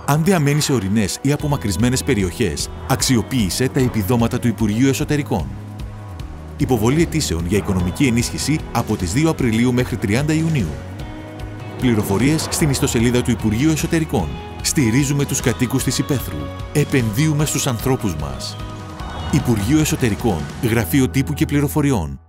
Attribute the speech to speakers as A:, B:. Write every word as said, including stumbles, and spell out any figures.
A: Αν διαμένεις σε ορεινές ή απομακρυσμένες περιοχές, αξιοποίησε τα επιδόματα του Υπουργείου Εσωτερικών. Υποβολή αιτήσεων για οικονομική ενίσχυση από τις δύο Απριλίου μέχρι τριάντα Ιουνίου. Πληροφορίες στην ιστοσελίδα του Υπουργείου Εσωτερικών. Στηρίζουμε τους κατοίκους της Υπέθρου. Επενδύουμε στους ανθρώπους μας. Υπουργείο Εσωτερικών, Γραφείο Τύπου και Πληροφοριών.